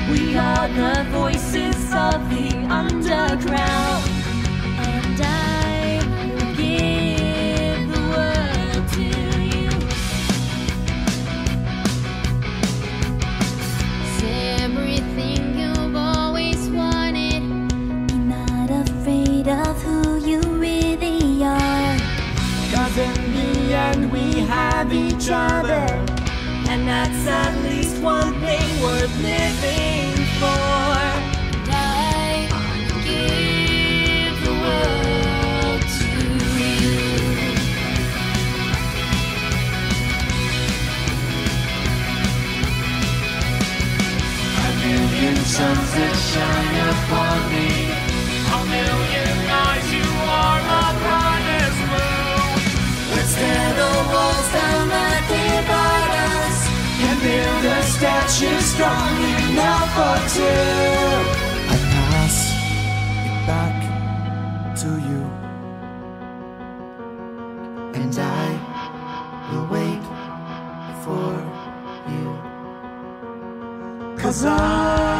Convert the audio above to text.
We are the voices of the underground, and I will give the world to you. It's everything you've always wanted. Be not afraid of who you really are, 'cause in the end we have each other, and that's at least one thing worth living for. And I give the world to you. A million suns that shine upon me, a million eyes, you are my brightest moon. Let's tear the walls down that divide us, and build a statue strong enough for two. I pass it back to you, and I will wait for you, 'cause I